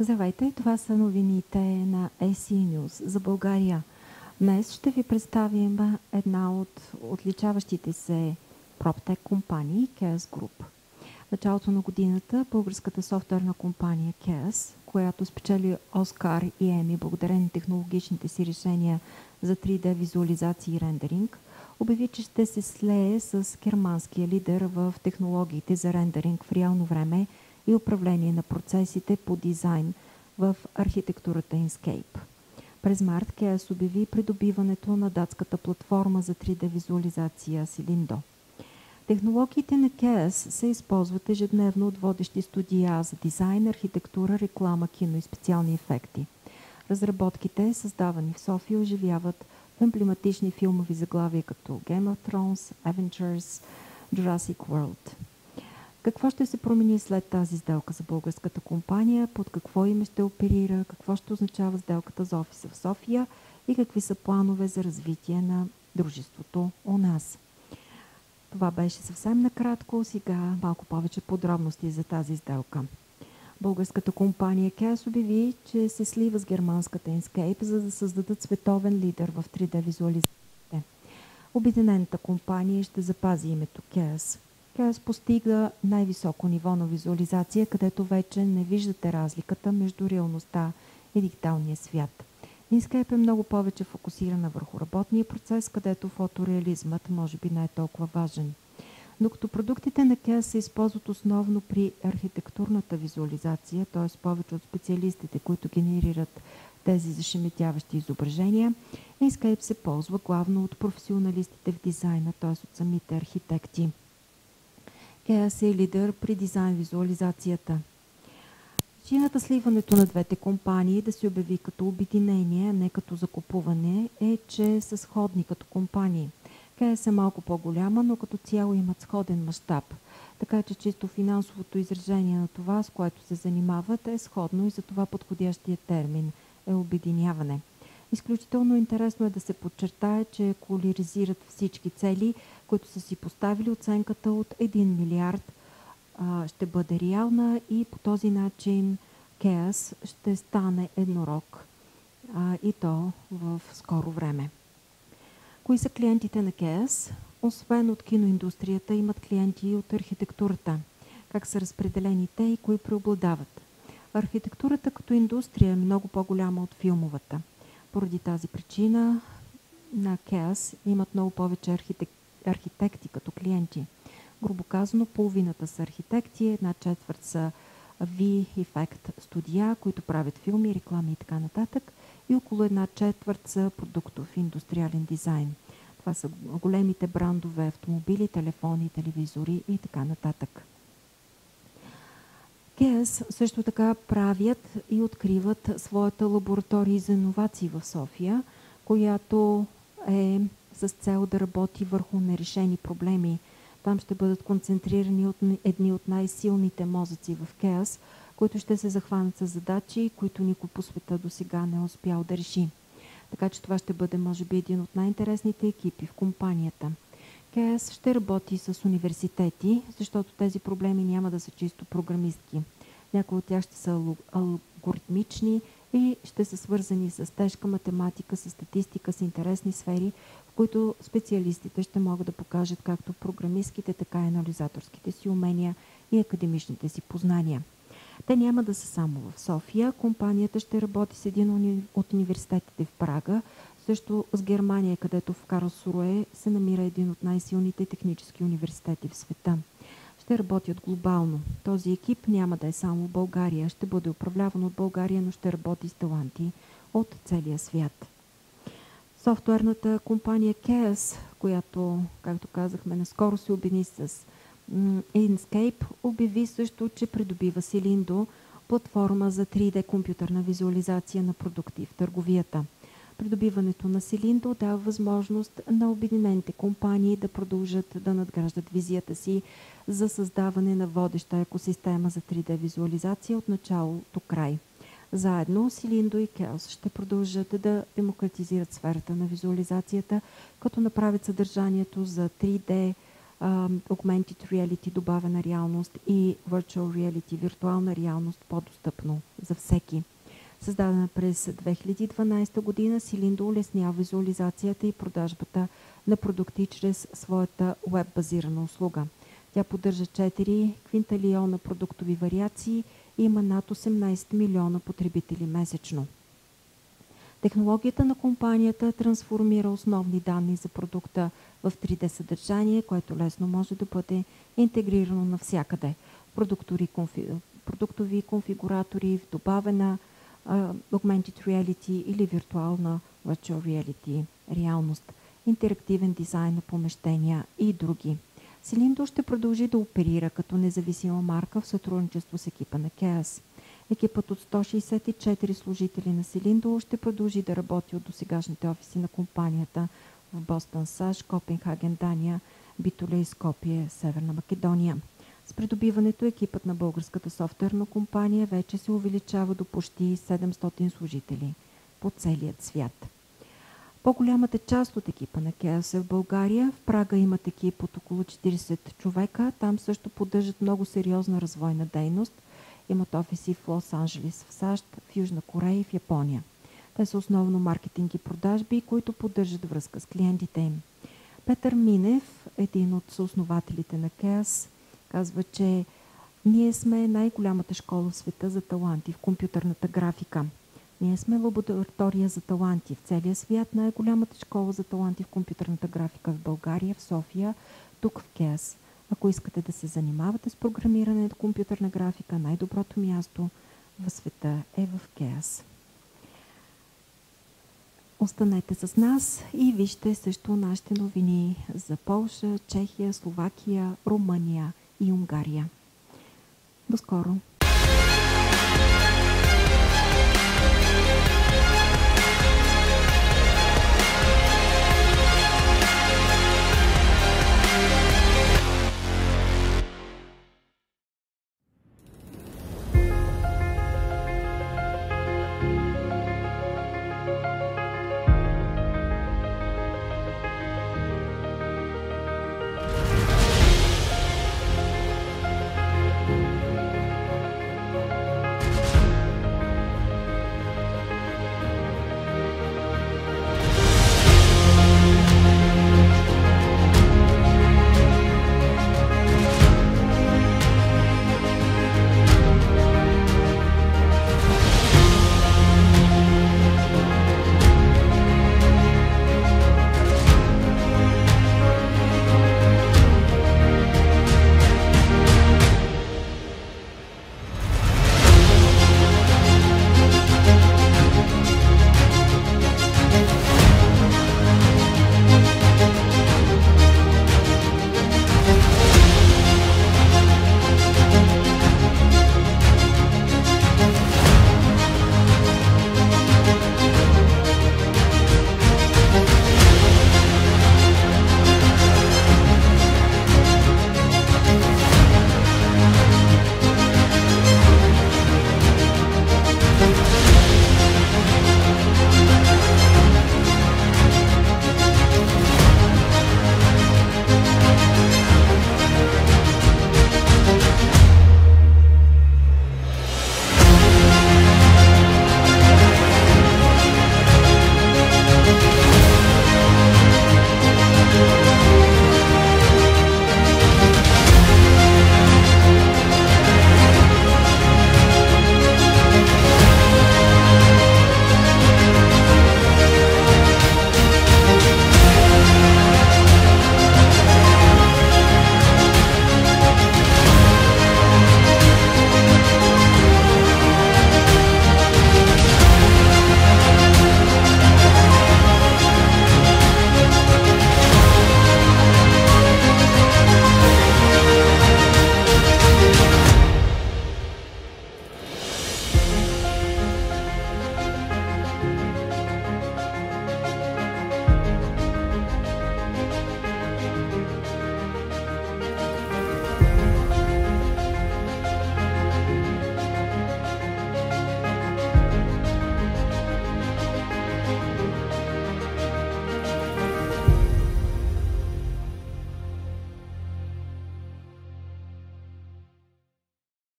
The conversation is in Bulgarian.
Здравейте, това са новините на AC News за България. Днес ще ви представим една от отличаващите се PropTech компании, KS Group. В началото на годината българската софтуерна компания KS, която спечели Оскар и Еми благодарение на технологичните си решения за 3D визуализация и рендеринг, обяви, че ще се слее с германския лидер в технологиите за рендеринг в реално време и управление на процесите по дизайн в архитектурата Inkscape. През март KS обяви придобиването на датската платформа за 3D визуализация Silindo. Технологиите на KS се използват ежедневно от водещи студия за дизайн, архитектура, реклама, кино и специални ефекти. Разработките, създавани в София, оживяват в емблематични филмови заглавия като Game of Thrones, Avengers, Jurassic World. Какво ще се промени след тази сделка за българската компания, под какво име ще оперира, какво ще означава сделката за офиса в София и какви са планове за развитие на дружеството у нас. Това беше съвсем накратко, сега малко повече подробности за тази сделка. Българската компания KS обяви, че се слива с германската Inkscape, за да създадат световен лидер в 3D визуализациите. Обединената компания ще запази името KS. KS постига най-високо ниво на визуализация, където вече не виждате разликата между реалността и дигиталния свят. Inkscape е много повече фокусирана върху работния процес, където фотореализмът може би не е толкова важен. Докато продуктите на KS се използват основно при архитектурната визуализация, т.е. повече от специалистите, които генерират тези зашеметяващи изображения, Inkscape се ползва главно от професионалистите в дизайна, т.е. от самите архитекти. KS е лидер при дизайн визуализацията. Причината сливането на двете компании да се обяви като обединение, а не като закупуване, е, че са сходни като компании. KS е малко по-голяма, но като цяло имат сходен мащаб. Така че чисто финансовото изражение на това, с което се занимават, е сходно и за това подходящия термин е обединяване. Изключително интересно е да се подчертае, че колоризират всички цели, които са си поставили. Оценката от 1 милиард ще бъде реална и по този начин KS ще стане еднорог и то в скоро време. Кои са клиентите на KS? Освен от киноиндустрията, имат клиенти и от архитектурата. Как са разпределени те и кои преобладават? Архитектурата като индустрия е много по-голяма от филмовата. Поради тази причина на KS имат много повече архитекти като клиенти. Грубо казано, половината са архитекти, 1/4 са V-Effect студия, които правят филми, реклами и така нататък, и около 1/4 са продуктов индустриален дизайн. Това са големите брандове, автомобили, телефони, телевизори и така нататък. KS също така правят и откриват своята лаборатория за иновации в София, която е с цел да работи върху нерешени проблеми. Там ще бъдат концентрирани едни от най-силните мозъци в KS, които ще се захванат с задачи, които никой по света до сега не е успял да реши. Така че това ще бъде, може би, един от най-интересните екипи в компанията. KS ще работи с университети, защото тези проблеми няма да са чисто програмистки. Някои от тях ще са алгоритмични и ще са свързани с тежка математика, с статистика, с интересни сфери, в които специалистите ще могат да покажат както програмистките, така и анализаторските си умения и академичните си познания. Те няма да са само в София. Компанията ще работи с един от университетите в Прага, също с Германия, където в Карлсруе се намира един от най-силните технически университети в света. Ще работят глобално. Този екип няма да е само в България. Ще бъде управляван от България, но ще работи с таланти от целия свят. Софтуерната компания KS, която, както казахме, наскоро се обедини с Inkscape, обяви също, че придобива Silindo, платформа за 3D компютърна визуализация на продукти в търговията. Придобиването на Silindo дава възможност на обединените компании да продължат да надграждат визията си за създаване на водеща екосистема за 3D визуализация от начало до край. Заедно Silindo и KS ще продължат да демократизират сферата на визуализацията, като направят съдържанието за 3D Augmented Reality, добавена реалност и Virtual Reality, виртуална реалност, по-достъпно за всеки. Създадена през 2012 година, Silindo улеснява визуализацията и продажбата на продукти чрез своята веб-базирана услуга. Тя поддържа 4 квинталиона продуктови вариации и има над 18 милиона потребители месечно. Технологията на компанията трансформира основни данни за продукта в 3D съдържание, което лесно може да бъде интегрирано навсякъде. Продуктови конфигуратори, в добавена Augmented Reality или виртуална Virtual Reality реалност, интерактивен дизайн на помещения и други. Silindo ще продължи да оперира като независима марка в сътрудничество с екипа на KEAS. Екипът от 164 служители на Silindo ще продължи да работи от досегашните офиси на компанията в Бостън, САЩ, Копенхаген, Дания, Битоля и Скопие, Северна Македония. С придобиването екипът на българската софтуерна компания вече се увеличава до почти 700 служители по целият свят. По-голямата част от екипа на KEAS е в България. В Прага имат екип от около 40 човека. Там също поддържат много сериозна развойна дейност. Имат офиси в Лос-Анджелес в САЩ, в Южна Корея и в Япония. Те са основно маркетинг и продажби, които поддържат връзка с клиентите им. Петър Минев, един от съоснователите на KEAS, казва, че ние сме най-голямата школа в света за таланти в компютърната графика. Ние сме лаборатория за таланти в целия свят, най-голямата школа за таланти в компютърната графика в България, в София, тук в KEAS. Ако искате да се занимавате с програмиране на компютърна графика, най-доброто място в света е в KEAS. Останете с нас и вижте също нашите новини за Полша, Чехия, Словакия, Румъния и Унгария. До скоро!